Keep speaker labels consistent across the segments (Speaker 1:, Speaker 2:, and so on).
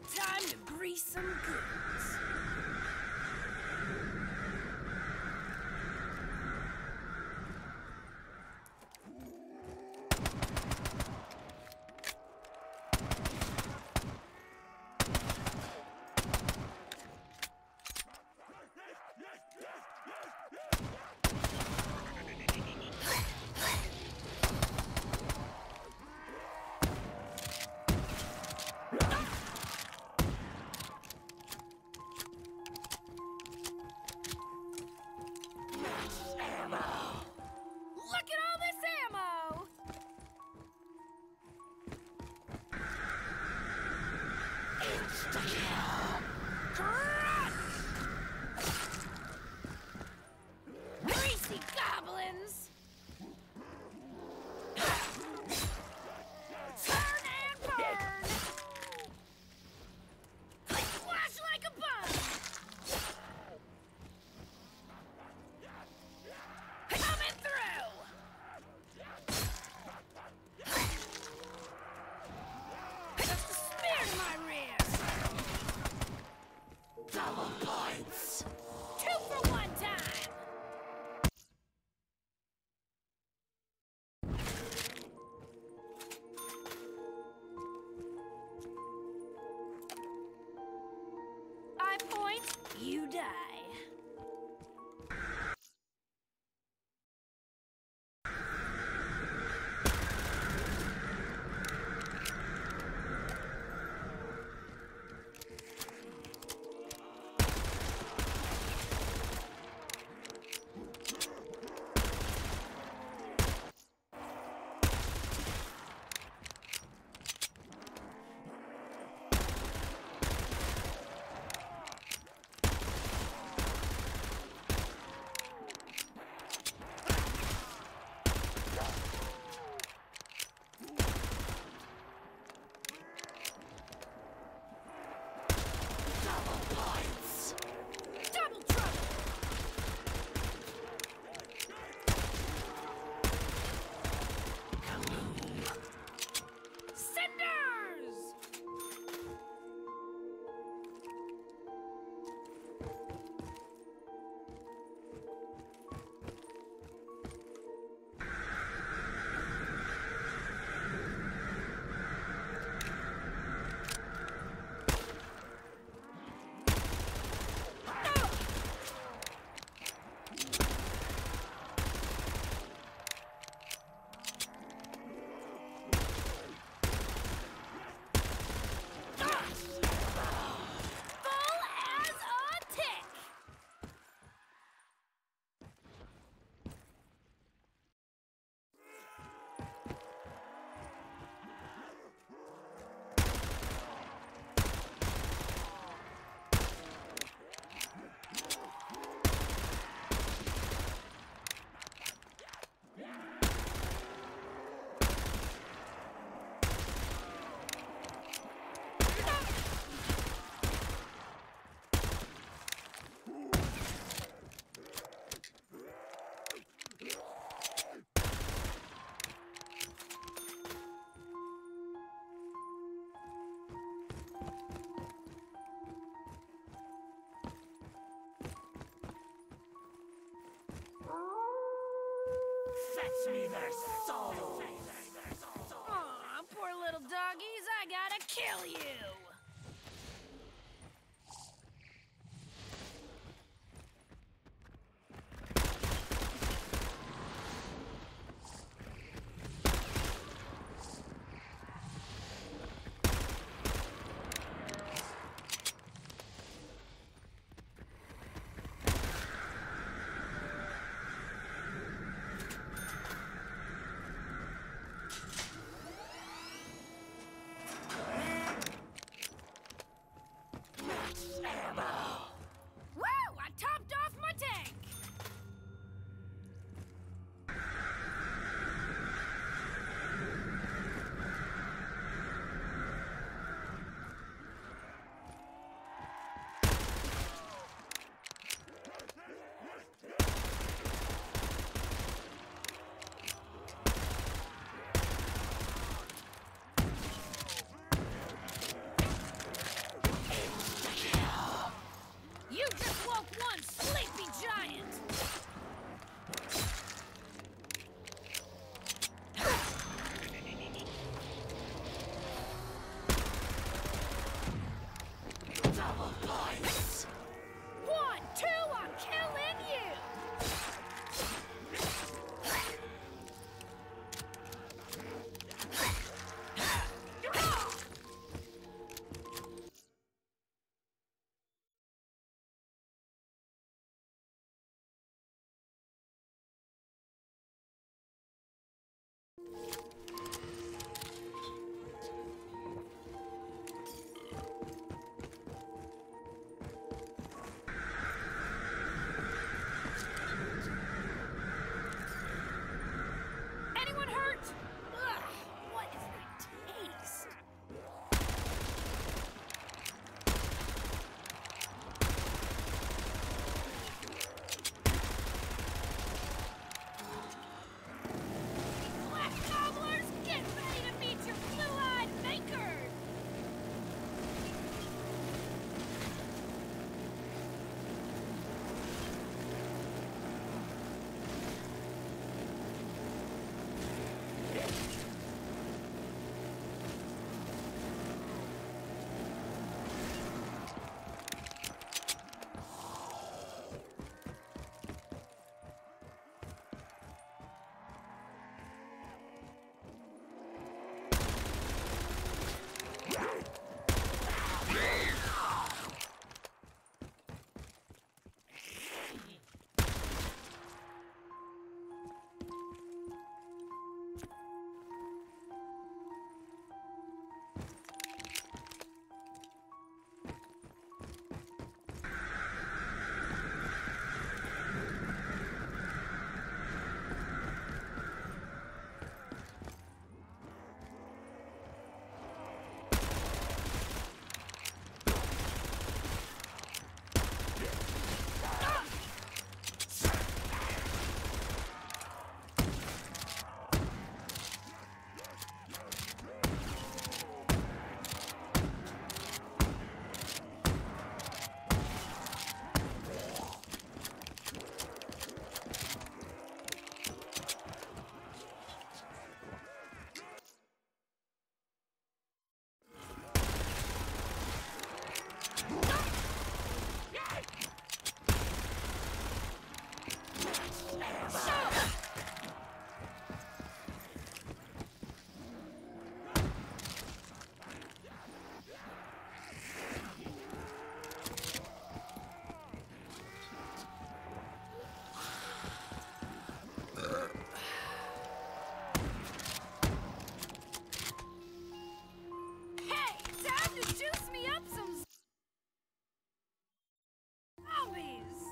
Speaker 1: Time to grease some goods. Look at all this ammo! Insta-kill! Crush! Greasy goblins! Turn and burn! Flash like a bomb! Coming through! Just a spear to my wrist! Double points! 2 for 1 time! I point, you die. Double trouble! Cinders! Full as a tick!
Speaker 2: Fetch me their souls!
Speaker 1: Aw, poor little doggies, I gotta kill you! Anyone hurt? Ugh, what is that taste? Black gobblers, get ready to meet your blue-eyed maker! Hey, time to juice me up some zombies!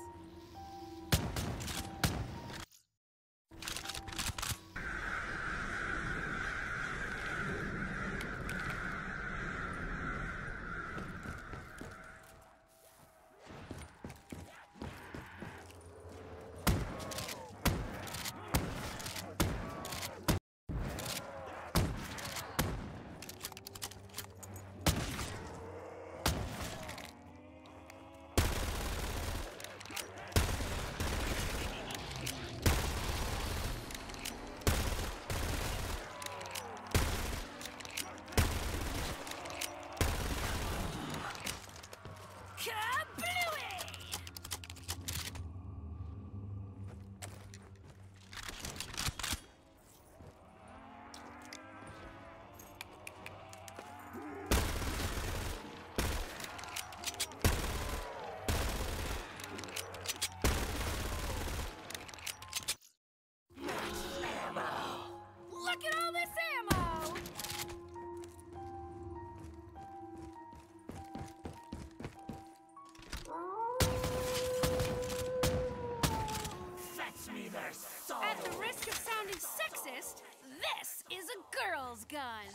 Speaker 1: Kablooey! Look at all this ammo!
Speaker 2: Fetch me their soul.
Speaker 1: At the risk of sounding sexist, this is a girl's gun.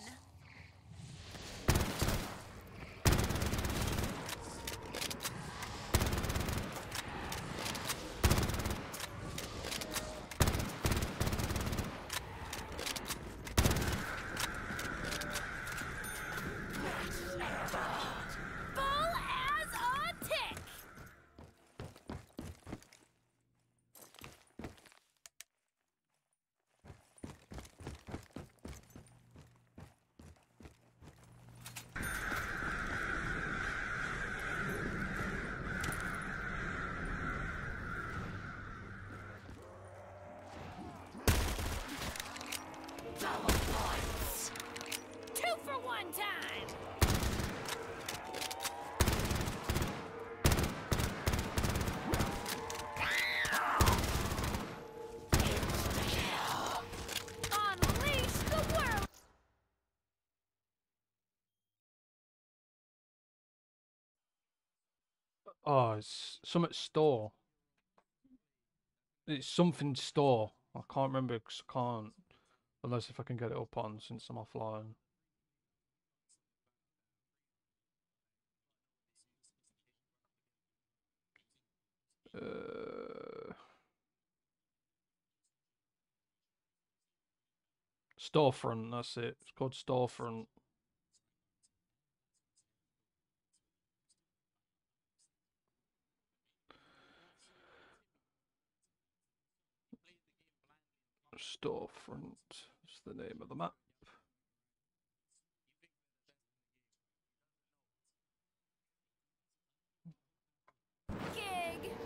Speaker 1: Full as a tick!
Speaker 3: Oh, it's something store. It's something store. I can't remember because I can't. Unless if I can get it up on since I'm offline. Storefront, that's it. It's called Storefront. Storefront is the name of the map.
Speaker 1: Gig.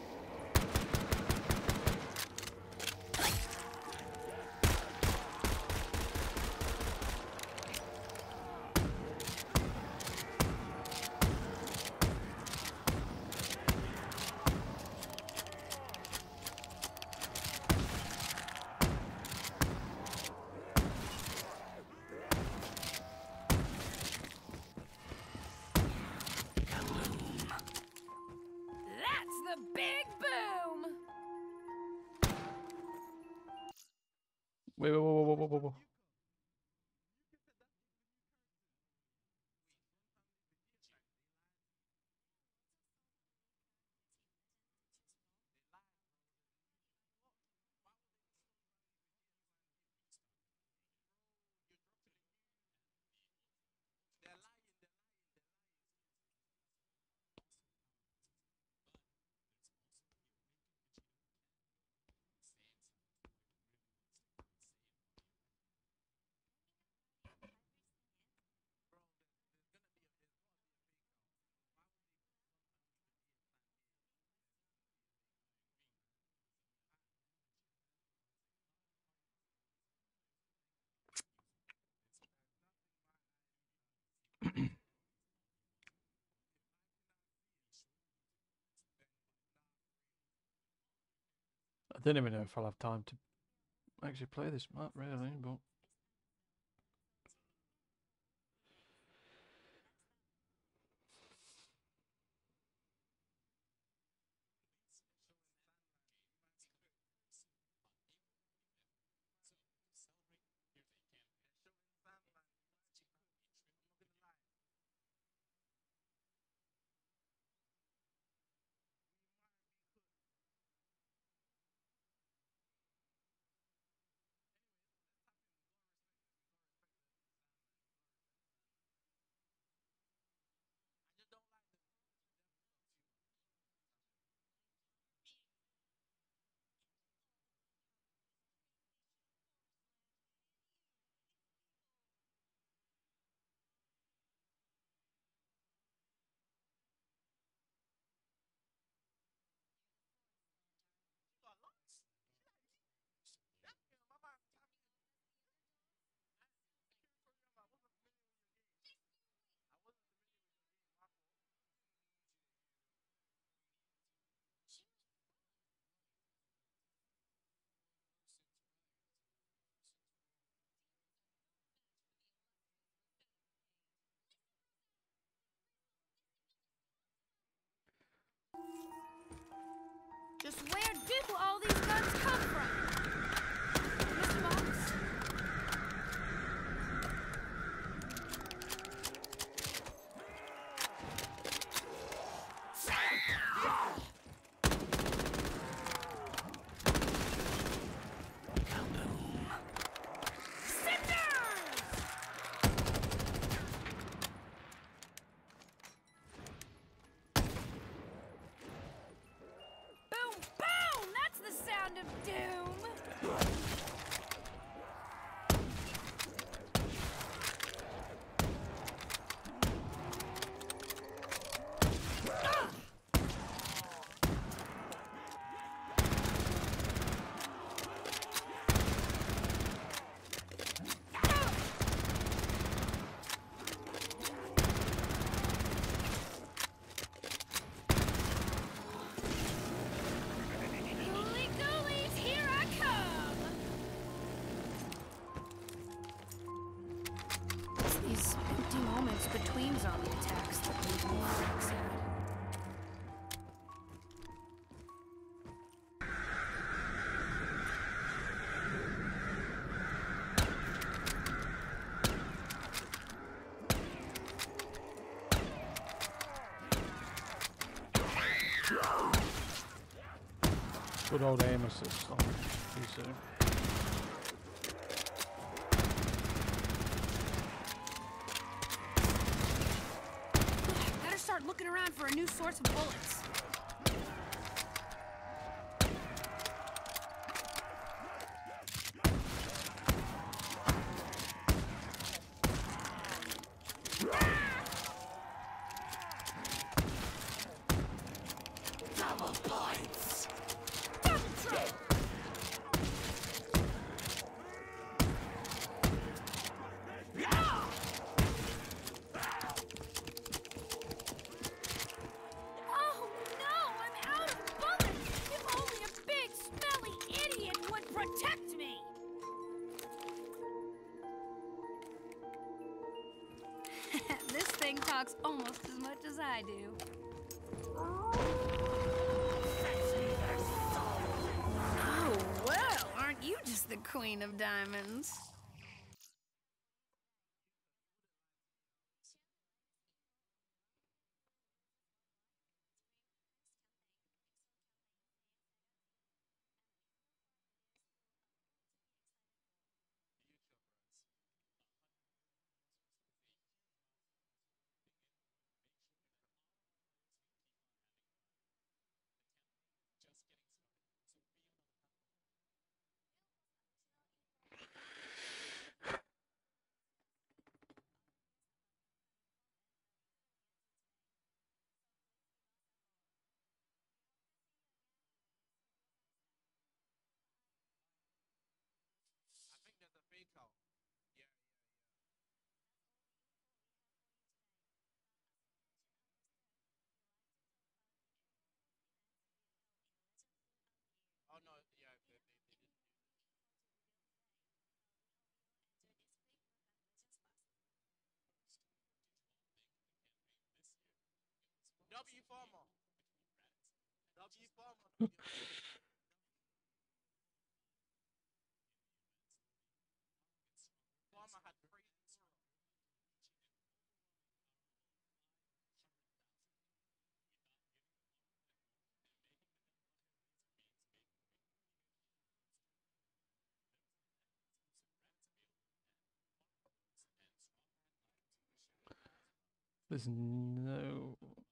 Speaker 1: That's the big boom.
Speaker 3: Wait. I don't even know if I'll have time to actually play this map, really, but.
Speaker 1: Just where do all these guns come from? Mr. Box? Boom, boom! That's the sound of doom! Ghoulie ghoulies, here
Speaker 3: Good old aim assist on PC.
Speaker 1: Better start looking around for a new source of bullets.
Speaker 2: Double points.
Speaker 1: Oh no, I'm out of bullets! If only a big, smelly idiot would protect me! This thing talks almost as much as I do. Oh, well, aren't you just the queen of diamonds?
Speaker 4: W Farmer. W Farmer. Farmer had three.
Speaker 3: There's no.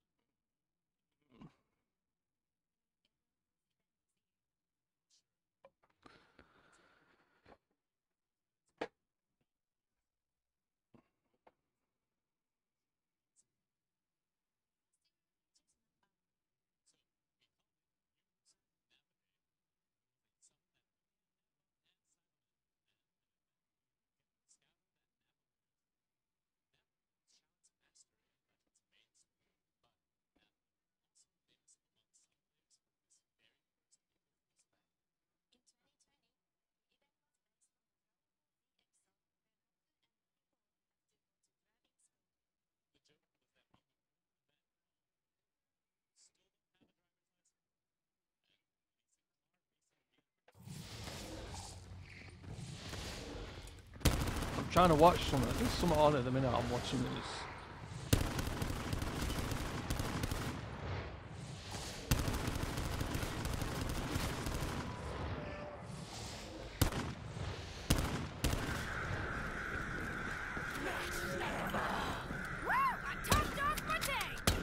Speaker 3: I'm trying to watch something. There's something on at the minute. I'm watching this.
Speaker 1: Woo! I topped off my day!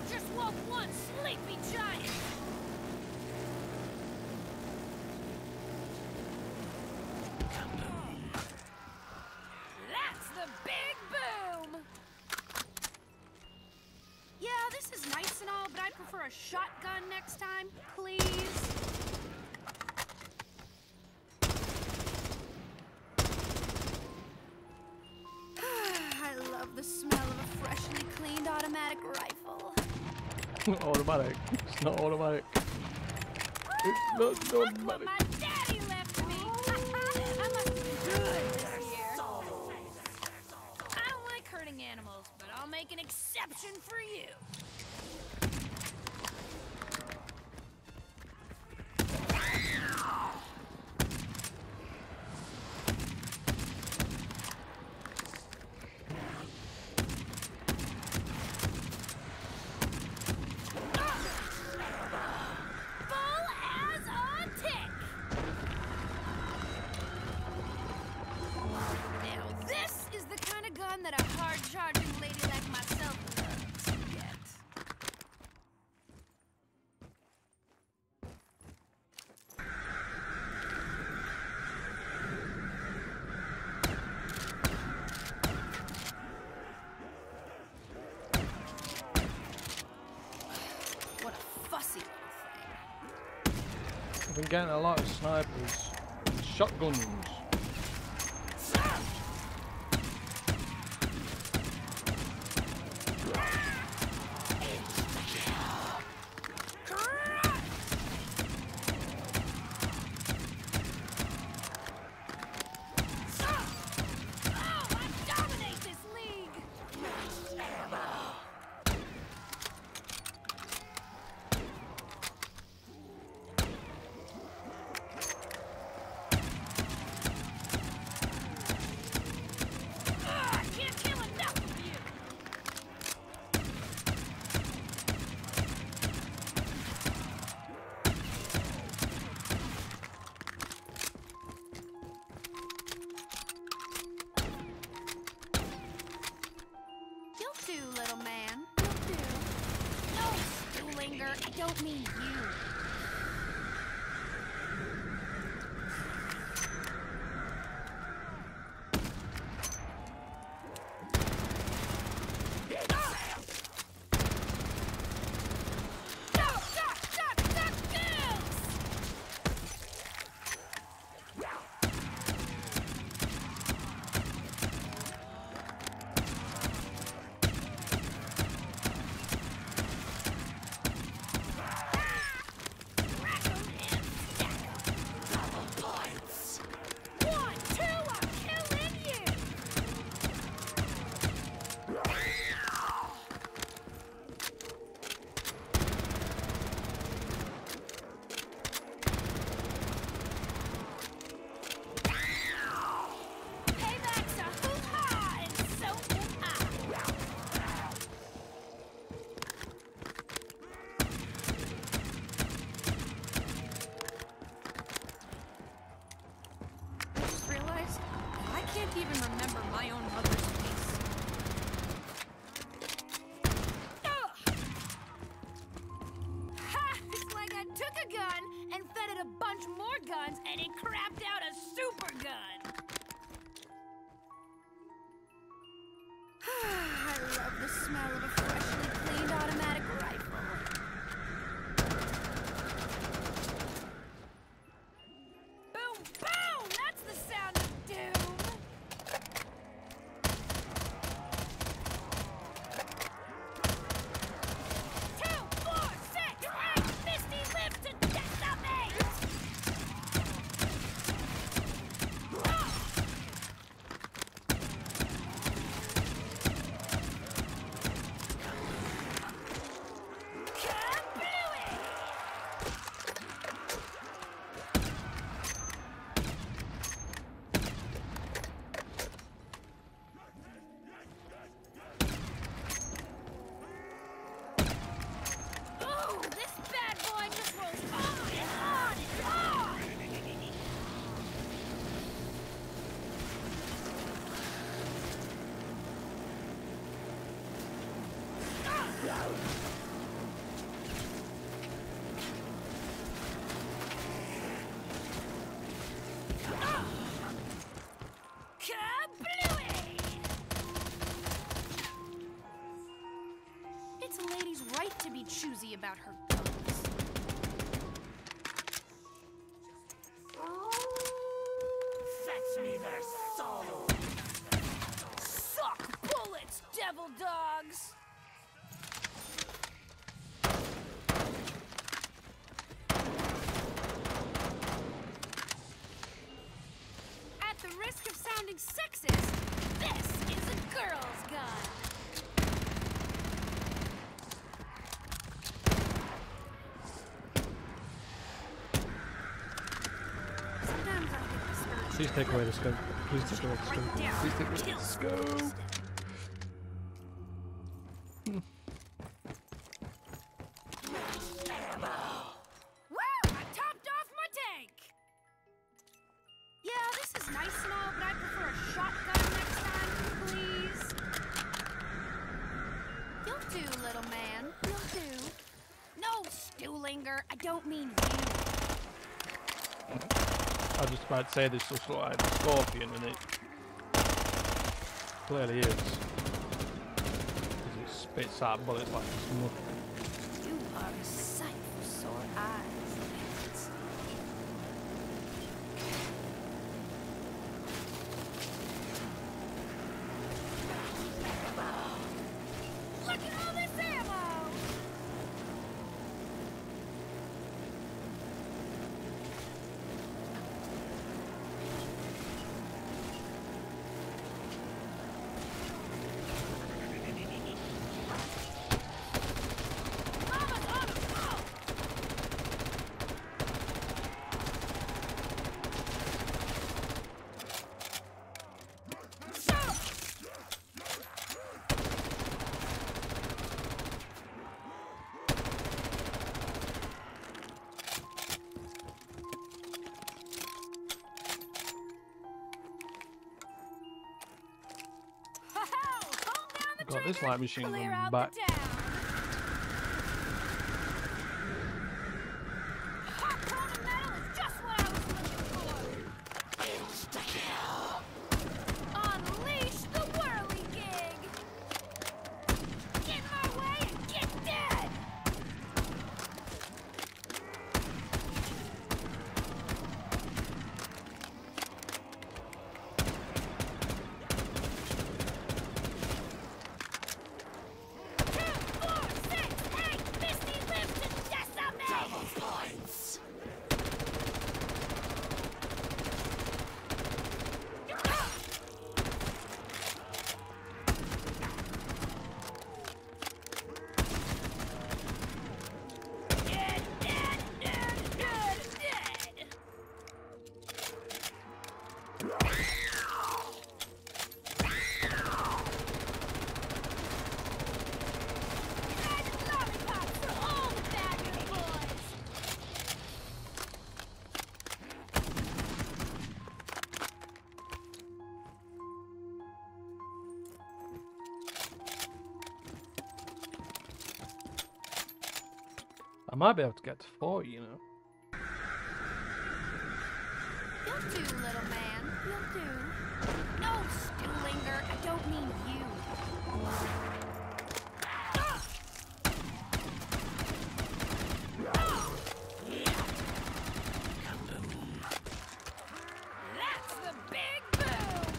Speaker 1: just woke one sleepy giant! That's the big boom! Yeah, this is nice and all, but I'd prefer a shotgun next time, please. I love the smell of a freshly cleaned automatic rifle.
Speaker 3: Automatic. It's not automatic. It's not
Speaker 1: Look what
Speaker 3: automatic.
Speaker 1: my daddy left me! I must have been good this year. I don't like hurting animals, but I'll make an exception for you. Full as a tick! Now this is the kind of gun that a hard-charging lady like myself loves to get. What a fussy little thing.
Speaker 3: I've been getting a lot of snipers and shotguns.
Speaker 1: Oh, I dominate this league! I can't kill enough of you! You'll do, little man. You'll do. No, Stuhlinger, I don't mean you. Duck, duck, duck, duck, goose! Rack 'em and stack 'em. Double points. 1, 2, I'm killing you! Payback's a hoo-ha, and so am I. I just realized I can't even remember my own mother's face. Ugh! Ha! It's like I took a gun and fed it a bunch more guns and it crapped out a super gun. I love the smell of a freshly cleaned automatic rifle. Boom, boom! That's the sound of doom! 2, 4, 6, 8, Misty lives to decimate! Ah! Kablooey! Ooh, this bad boy just rolls on and on and on! everybody's right to be choosy about her guns.
Speaker 2: Fetch me their soul.
Speaker 1: Suck bullets, devil dogs! At the risk of sounding sexist, this is a girl's gun. Sometimes I get discouraged.
Speaker 3: Please take away the scope. Please take away the scope.
Speaker 1: Right down.
Speaker 3: Please take away
Speaker 1: Kill
Speaker 3: the scope.
Speaker 1: Woo! I topped off my tank! Yeah, this is nice and all, but I prefer a shotgun next time, please. You'll do, little man. You'll do. No, Stuhlinger, I don't mean you.
Speaker 3: I was just about to say this looks like a scorpion, and it clearly is. 'Cause it spits out bullets like it's nothing.
Speaker 1: You are a sight for sore eyes, Lance. Look at all this ammo! Mama's on a roll!
Speaker 3: Got this light machine
Speaker 1: Clear
Speaker 3: gun
Speaker 1: out
Speaker 3: back.
Speaker 1: the town. Hot common metal is just what I was looking for. Unleash the whirligig. Get in my way and get dead. Misty lives to decimate!
Speaker 2: Points.
Speaker 1: Dead, dead, dead, dead, dead! United lollipops for all the fabulous boys!
Speaker 3: I might be able to get to 40, you know.
Speaker 1: You'll do, little man. You'll do. No, Stuhlinger, I don't mean you. That's the big boom!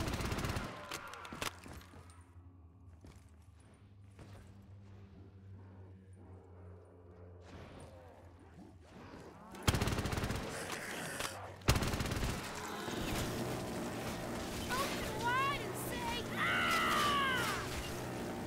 Speaker 1: Open wide and say, ah!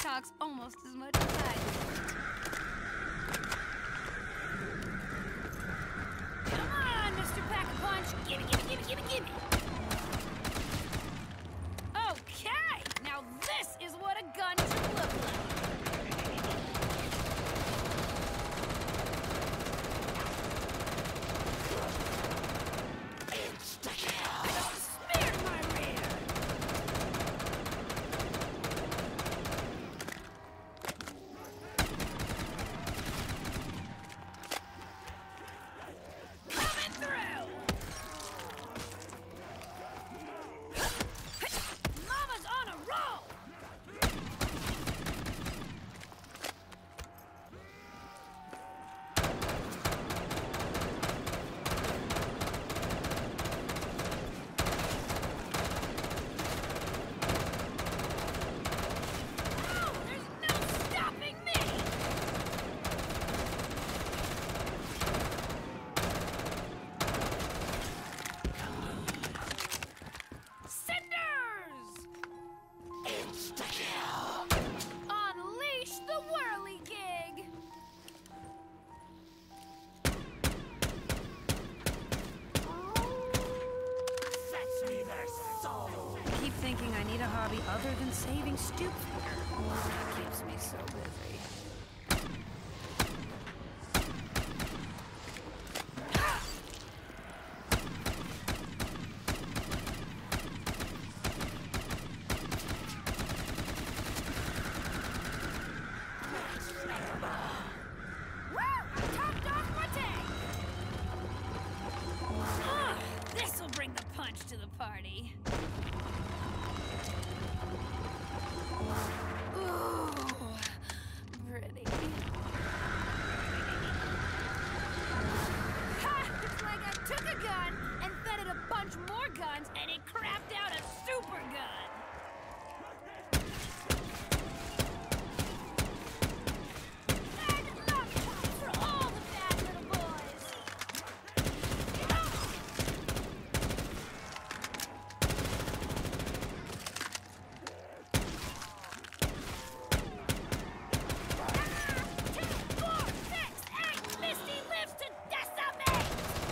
Speaker 1: talks almost as much as I do. Come on, Mr. Pack-a-Punch. Gimme, gimme, gimme, gimme, gimme. Okay, now this is what a gun should look like. Smeared my rear. Coming through. Mama's on a roll. Oh, there's no stopping me. Cinders! Unleash the whirligig!
Speaker 2: Fetch me their soul.
Speaker 1: I keep thinking I need a hobby other than saving stupid. That keeps me so busy. Woo! Topped off my tank! This'll bring the punch to the party. Ooh, pretty. Ha! It's like I took a gun and fed it a bunch more guns and it crapped out a super gun. Bad lollipops for all the bad little boys. Misty lives to decimate!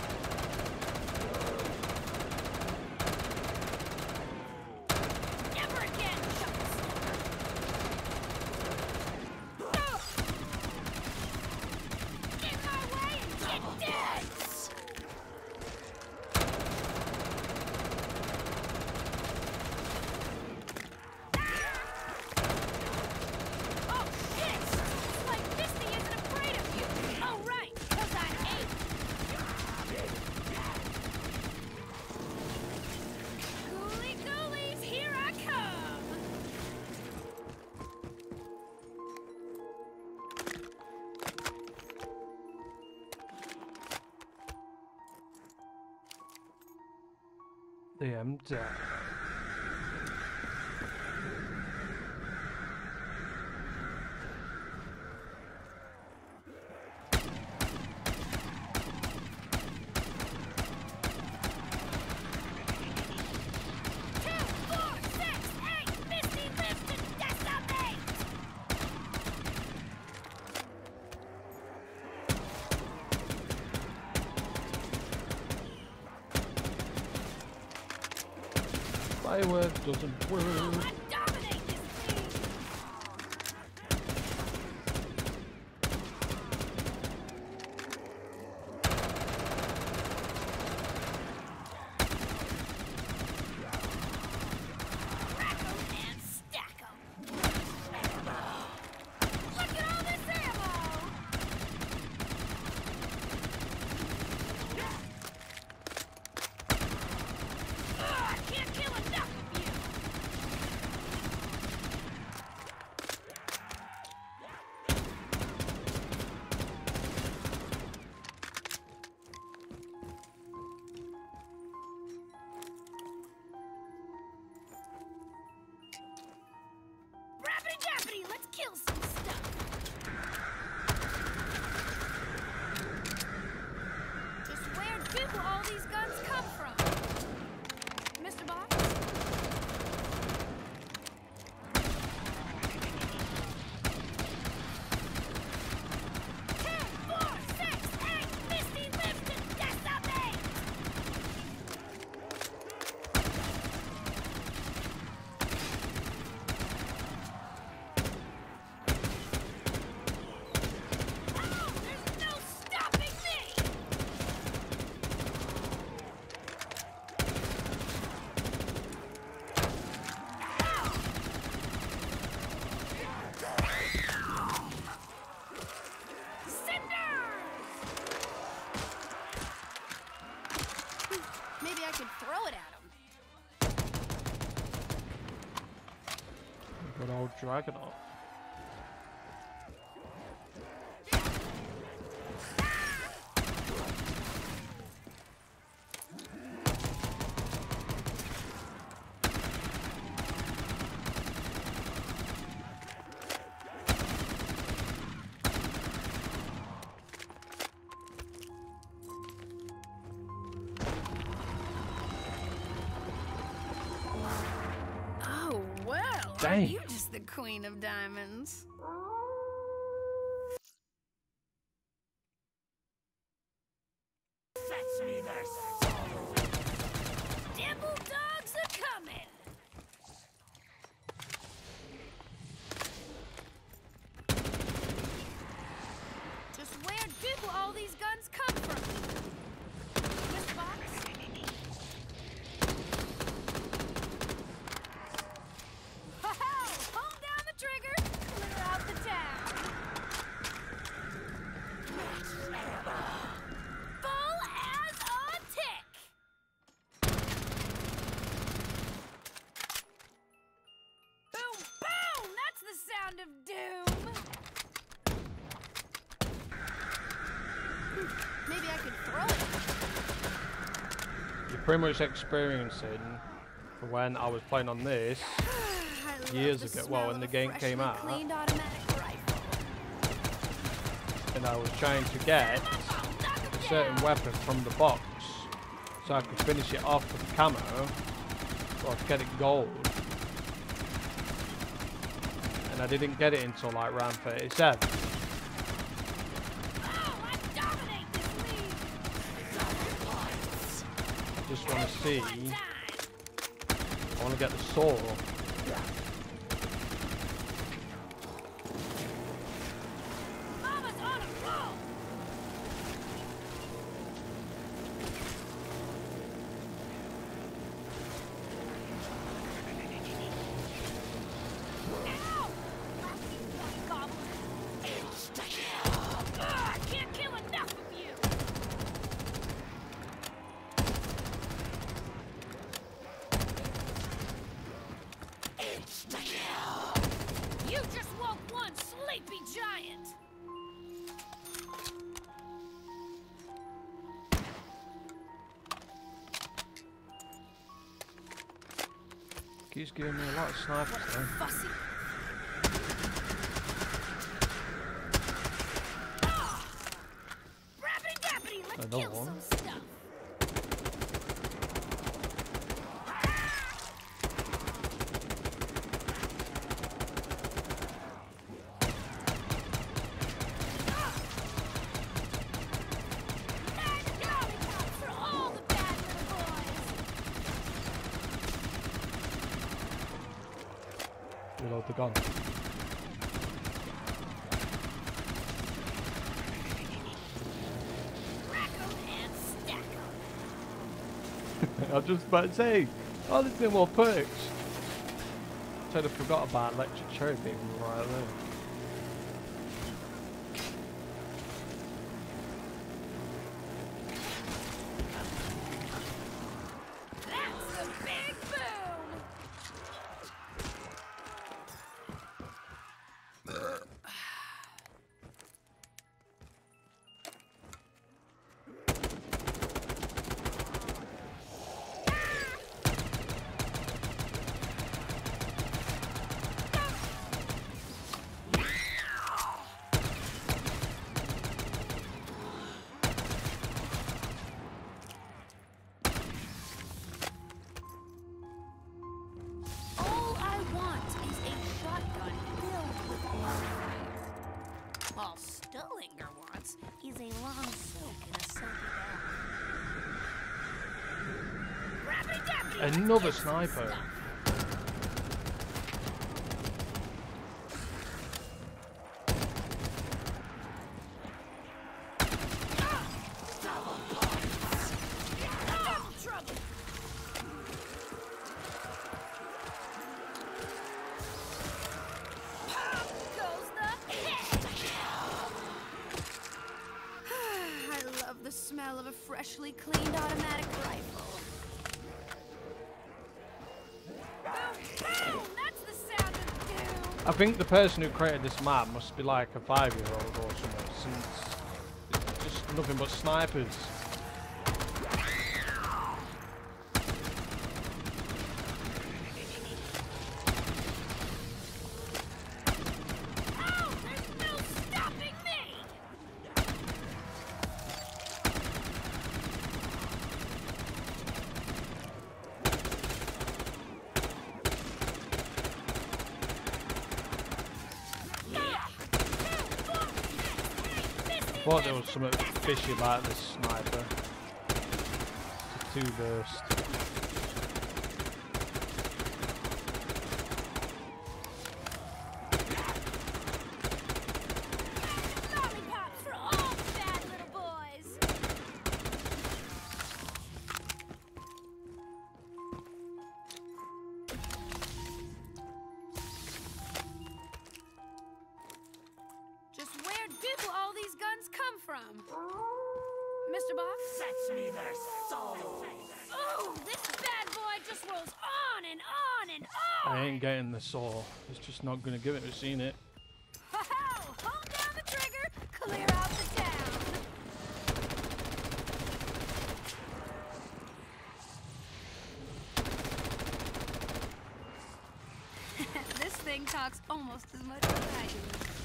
Speaker 1: Never again, Chuck. Get in my way and get dead! Oh, shit! It's like Misty isn't afraid of you. Oh, right, 'cause I ate. Ghoulie ghoulies, here I come!
Speaker 3: I am dead.
Speaker 1: Two, four, six, eight! Misty lives to decimate!
Speaker 3: Firework doesn't work.
Speaker 1: I dominate this thing! Rack 'em and stack 'em! Look at all this ammo! I can't kill enough of you!
Speaker 3: Dragonaut.
Speaker 1: Oh, well,
Speaker 3: Dang.
Speaker 1: aren't you just the queen of diamonds?
Speaker 2: Fetch me their soul.
Speaker 1: Dimple dogs are coming! Just where do all these guns come from? This box? Ho-ho! Hold down the trigger, clear out the town. Full as a tick! Boom, boom! That's the sound of doom! Maybe I could throw it.
Speaker 3: You're pretty much experiencing when I was playing on this
Speaker 1: I love
Speaker 3: years
Speaker 1: the
Speaker 3: ago.
Speaker 1: smell
Speaker 3: Well, when
Speaker 1: of
Speaker 3: the
Speaker 1: a
Speaker 3: game
Speaker 1: freshly
Speaker 3: came out,
Speaker 1: cleaned automatic rifle.
Speaker 3: and I was trying to get a certain weapon from the box so I could finish it off with camo or to get it gold. And I didn't get it until like round 37.
Speaker 1: Oh, I dominate this league.
Speaker 3: I just want to see.
Speaker 1: One time.
Speaker 3: I want to get the sword.
Speaker 1: Mama's on a roll. Ow! Goblin. I can't kill enough of you. You just woke one sleepy giant.
Speaker 3: Keeps giving me a lot of snipers though.
Speaker 1: Fussy. Ah! Rabbity dabbity, let's
Speaker 3: Another
Speaker 1: kill
Speaker 3: one.
Speaker 1: some stuff. And lollipop for all the bad little boys.
Speaker 3: Reload the gun.
Speaker 1: Rack 'em and stack 'em.
Speaker 3: I was just about to say, oh, there's no more perks. Totally forgot about electric cherry being right there.
Speaker 1: That's the big boom. All I want is a shotgun filled with fire. All Stullinger wants is a long soak in a soapy bath. Rabbity-dabbity, let's
Speaker 3: Another
Speaker 1: get some
Speaker 3: sniper.
Speaker 1: stuff. Double trouble. Pop goes the head. I love the smell of a freshly cleaned automatic rifle. Boom, boom! That's the sound of doom.
Speaker 3: I think the person who created this map must be like a 5-year-old or something, since it's just nothing but snipers.
Speaker 1: Oh, there's no stopping me!
Speaker 3: I thought there was something fishy about this sniper. It's a 2-burst.
Speaker 1: Lollipops for all the bad little boys! Just where do all these guns come from? Mr. Box?
Speaker 2: Fetch me their souls.
Speaker 1: Oh, this bad boy just rolls on and on and on!
Speaker 3: I ain't getting the saw. It's just not gonna give it. We've seen it.
Speaker 1: Ho-ho! Hold down the trigger, clear out the town! This thing talks almost as much as I do.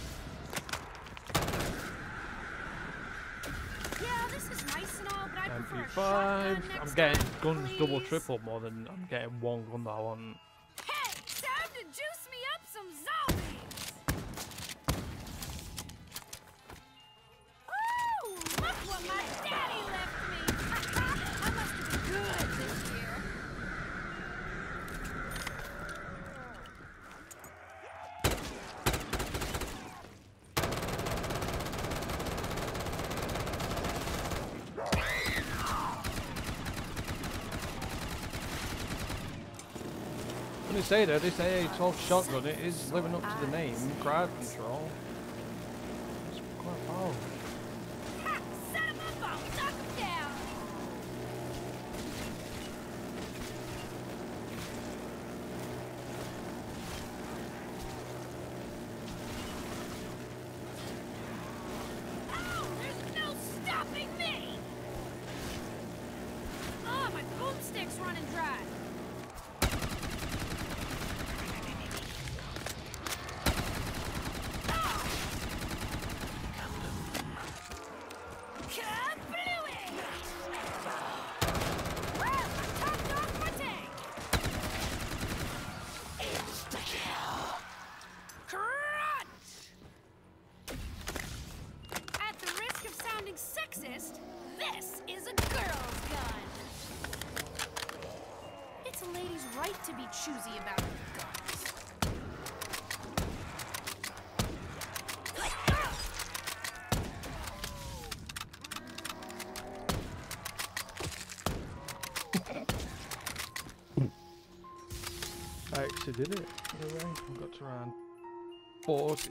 Speaker 1: Yeah, this is nice and all, but I prefer a
Speaker 3: MP5.
Speaker 1: shotgun
Speaker 3: I'm
Speaker 1: next
Speaker 3: getting
Speaker 1: time,
Speaker 3: guns double,
Speaker 1: please.
Speaker 3: triple more than I'm getting one gun that I want.
Speaker 1: Hey, time to juice me up some zombies! Ooh, look what my daddy left me! I must have been good this year.
Speaker 3: Let me say though, this AA-12 shotgun, it is living up to the name, crowd control. It's quite powerful.
Speaker 1: Ha! Set him up, I'll knock him down! Oh, there's no stopping me! Oh, my boomstick's running dry. Kablooey! Woo! I topped off my tank! Crunch! At the risk of sounding sexist, this is a girl's gun. It's a lady's right to be choosy about her guns.
Speaker 3: I actually did it. Anyway, I got to around 40.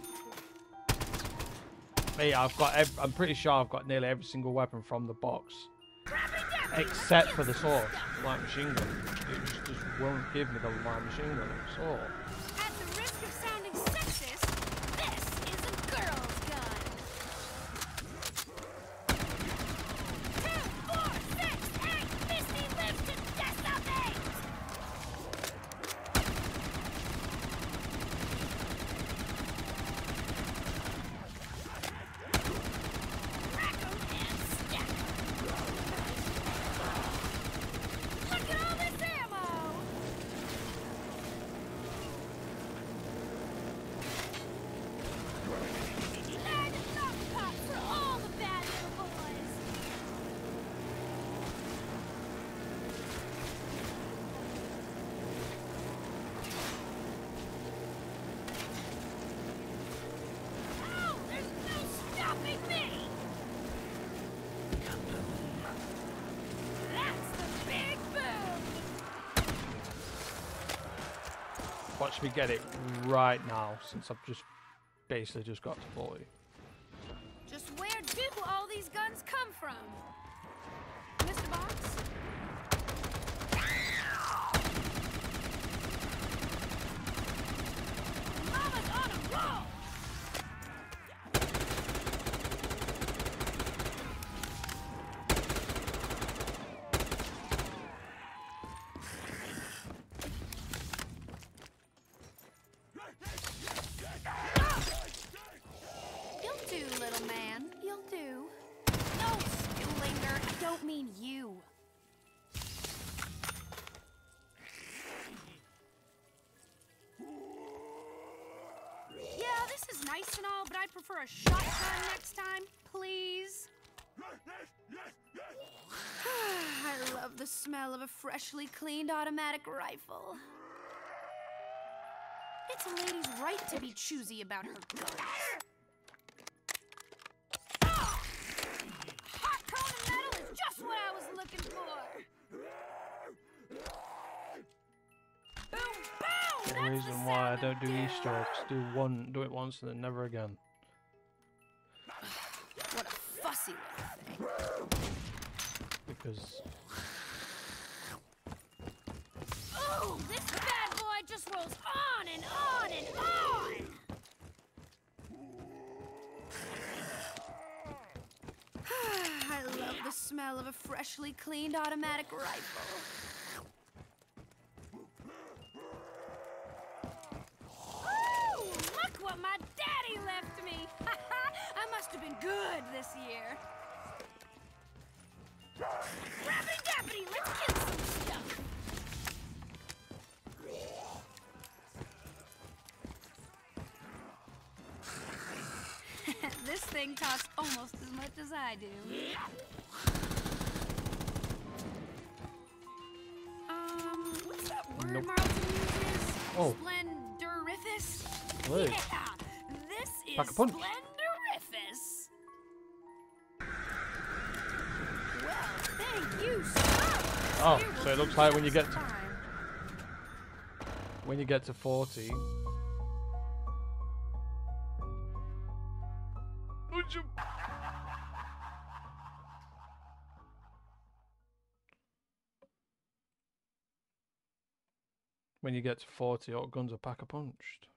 Speaker 3: Hey, I'm pretty sure I've got nearly every single weapon from the box. Except for the sword, light machine gun. It just won't give me the light machine gun at all.
Speaker 1: At the risk of sounding sexist, this is a girl's gun. 2, 4, 6, 8, Misty lives to decimate! Rack 'em and stack 'em. Look at all this ammo! Light a lollipop for all the bad little boys! Oh, there's no stopping me! That's the big boom!
Speaker 3: Watch me get it right now, since I've just basically just got to 40.
Speaker 1: Just where do all these guns come from? Mr. Box? Mama's on mean you. Yeah, this is nice and all, but I'd prefer a shotgun next time, please. I love the smell of a freshly cleaned automatic rifle. It's a lady's right to be choosy about her guns. Oh! Hot cone of metal is just what I was looking for. Boom, boom!
Speaker 3: The reason why I don't do Easter eggs, do it once and then never again.
Speaker 1: What a fussy little thing.
Speaker 3: Because
Speaker 1: Ooh, this bad boy just rolls on and on and on! I love the smell of a freshly cleaned automatic rifle. Ooh, look what my daddy left me! I must have been good this year. Rappity dappity, let's get some stuff. This thing talks almost as much as I do. What's that word
Speaker 3: Nope.
Speaker 1: Marlton uses?
Speaker 3: Oh.
Speaker 1: Splendorific?
Speaker 3: Wait.
Speaker 1: Yeah, this is
Speaker 3: Pack a punch.
Speaker 1: Splendorific. Well, thank you, sir.
Speaker 3: Oh,
Speaker 1: Here
Speaker 3: so
Speaker 1: will
Speaker 3: it looks
Speaker 1: be
Speaker 3: like when you
Speaker 1: just
Speaker 3: get to-
Speaker 1: time.
Speaker 3: when you get to 40. When you get to 40, all guns are pack-a-punched.